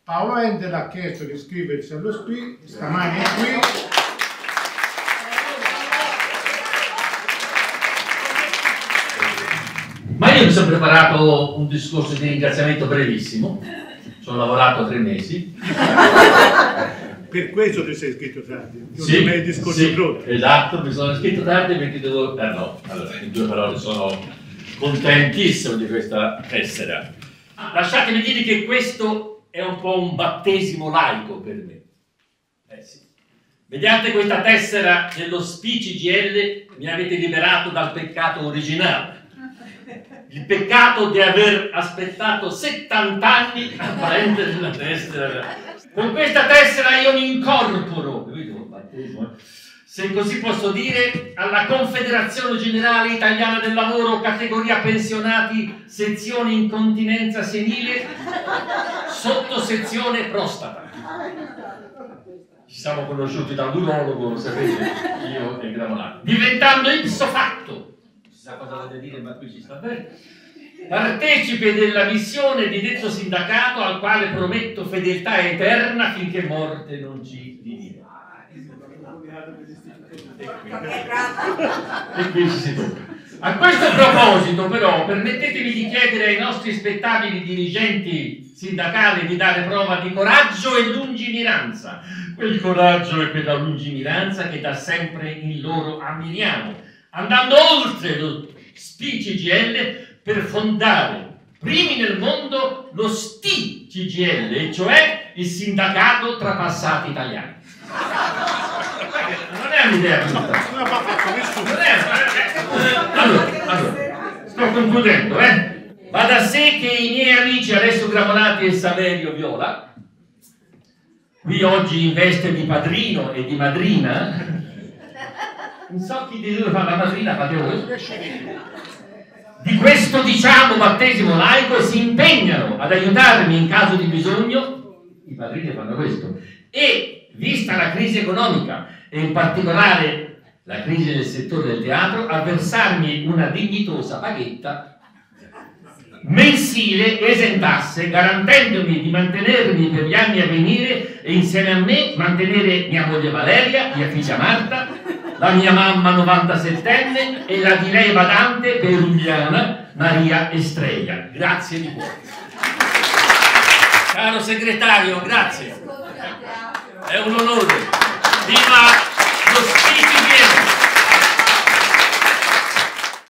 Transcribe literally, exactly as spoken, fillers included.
Paolo Endel ha chiesto di iscriversi allo S P I, stamani è qui. Ma io mi sono preparato un discorso di ringraziamento brevissimo, ci ho lavorato tre mesi. Per questo ti sei iscritto tardi, non Sì, hai il discorso sì, pronto. esatto, mi sono iscritto tardi perché devo... Eh no, allora, in due parole sono contentissimo di questa tessera. Lasciatemi dire che questo è un po' un battesimo laico per me. Eh sì. Mediante questa tessera dello S P I C G I L mi avete liberato dal peccato originale. Il peccato di aver aspettato settanta anni a prendere la tessera. Con questa tessera io mi incorporo, se così posso dire, alla Confederazione Generale Italiana del Lavoro, categoria pensionati, sezione incontinenza senile, sottosezione prostata. Ci siamo conosciuti dall'urologo, lo sapete, io e Gramolano. Diventando ipso facto, sa cosa volete dire, ma qui ci sta bene, partecipe della missione di detto sindacato al quale prometto fedeltà eterna finché morte non ci dividerà. E qui ci si tocca. A questo proposito però permettetemi di chiedere ai nostri spettabili dirigenti sindacali di dare prova di coraggio e lungimiranza, quel coraggio e quella lungimiranza che da sempre in loro ammiriamo, andando oltre lo S P I C G I L per fondare primi nel mondo lo S T I C G I L, e cioè il sindacato trapassati italiani. Non è un'idea giusta. Non è... Allora, allora, sto concludendo, eh? Va da sé che i miei amici Alessio Gramolati e Saverio Viola, qui oggi in veste di padrino e di madrina, non so chi di due fa la madrina, fate voi, di questo diciamo battesimo laico, si impegnano ad aiutarmi in caso di bisogno, i padrini fanno questo, e vista la crisi economica e in particolare la crisi del settore del teatro, a versarmi una dignitosa paghetta mensile esentasse, garantendomi di mantenermi per gli anni a venire e insieme a me mantenere mia moglie Valeria, mia figlia Marta, la mia mamma novantasettenne e la di lei badante peruviana Maria Estrella. Grazie di cuore. Caro segretario, grazie. È un onore. Viva